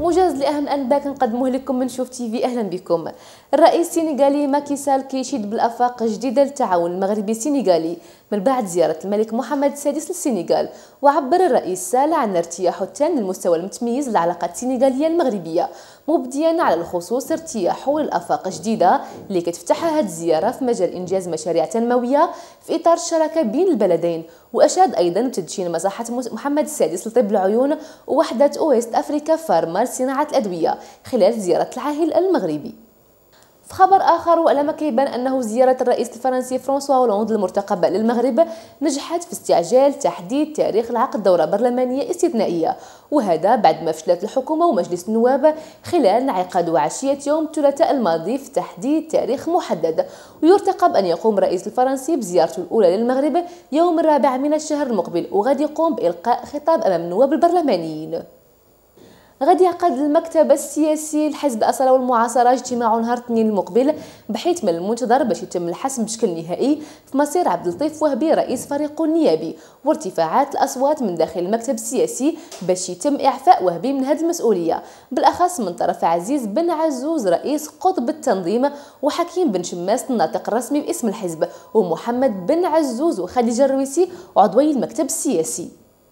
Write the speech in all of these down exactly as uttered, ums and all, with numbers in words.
موجز لاهم الانباء كنقدموه لكم من شوف تيفي. اهلا بكم. الرئيس السنغالي ماكي سال كيشيد بالافاق جديده للتعاون المغربي السنغالي من بعد زياره الملك محمد السادس للسنغال. وعبر الرئيس سال عن ارتياحه التام للمستوى المتميز للعلاقات السنغاليه المغربيه، مبديا على الخصوص ارتياحه للافاق جديده اللي كتفتحها هذه الزياره في مجال انجاز مشاريع تنمويه في اطار الشراكه بين البلدين. واشاد ايضا بتدشين مساحه محمد السادس لطب العيون ووحده اويست افريكا فارما لصناعه الادويه خلال زياره العاهل المغربي. في خبر اخر، وعلى ما كيبان انه زياره الرئيس الفرنسي فرانسوا هولاند المرتقبه للمغرب نجحت في استعجال تحديد تاريخ العقد دوره برلمانيه استثنائيه، وهذا بعد ما فشلت الحكومه ومجلس النواب خلال انعقاد عشيه يوم الثلاثاء الماضي في تحديد تاريخ محدد. ويرتقب ان يقوم الرئيس الفرنسي بزيارته الاولى للمغرب يوم الرابع من الشهر المقبل، وغادي يقوم بالقاء خطاب امام النواب البرلمانيين. غادي يعقد المكتب السياسي لحزب الأصالة والمعاصرة اجتماع نهار الاثنين المقبل، بحيث من المنتظر باش يتم الحسم بشكل نهائي في مصير عبد اللطيف وهبي رئيس فريقه النيابي، وارتفاعات الأصوات من داخل المكتب السياسي باش يتم إعفاء وهبي من هذه المسؤولية، بالأخص من طرف عزيز بن عزوز رئيس قطب التنظيم، وحكيم بن شماس الناطق الرسمي باسم الحزب، ومحمد بن عزوز وخديجة الرويسي عضوي المكتب السياسي.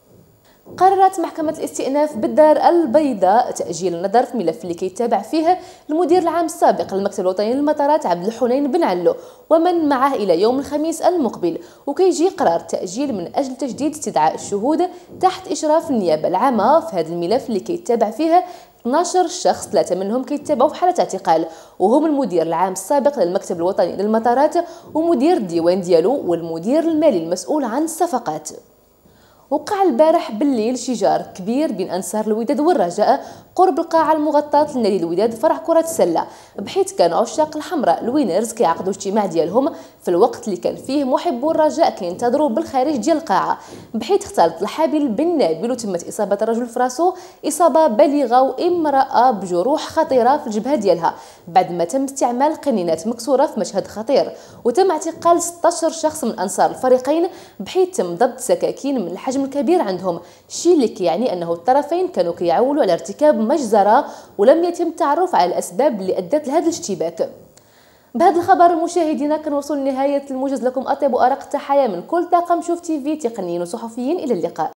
قررت محكمة الاستئناف بالدار البيضاء تأجيل النظر في ملف اللي كيتابع فيه المدير العام السابق للمكتب الوطني للمطارات عبد الحنين بن علو ومن معه إلى يوم الخميس المقبل. وكيجي قرار تأجيل من أجل تجديد استدعاء الشهود تحت إشراف النيابة العامة في هذا الملف اللي كيتابع فيه اثناش شخص، ثلاثة منهم كيتابعوا في حالة اعتقال، وهم المدير العام السابق للمكتب الوطني للمطارات ومدير الديوان ديالو والمدير المالي المسؤول عن الصفقات. وقع البارح بالليل شجار كبير بين انصار الوداد والرجاء قرب القاعه المغطاه لنادي الوداد فرع كره السله، بحيث كان عشاق الحمراء الوينرز كيعقدوا اجتماع ديالهم في الوقت اللي كان فيه محبو الرجاء كينتظروا بالخارج ديال القاعه، بحيث اختلط الحابل بالنابل وتمت اصابه الرجل في راسو اصابه بالغه وامراه بجروح خطيره في الجبهه ديالها بعد ما تم استعمال قنينات مكسوره في مشهد خطير. وتم اعتقال ستة عشر شخص من انصار الفريقين، بحيث تم ضبط سكاكين من الحجم الكبير عندهم، الشيء اللي كيعني انه الطرفين كانوا كيعولوا على ارتكاب مجزره، ولم يتم التعرف على الاسباب اللي ادت لهذا الاشتباك. بهذا الخبر مشاهدينا كنوصل لنهايه الموجز. لكم اطيب وارق التحايا من كل طاقم شوف تيفي تقنيين وصحفيين، الى اللقاء.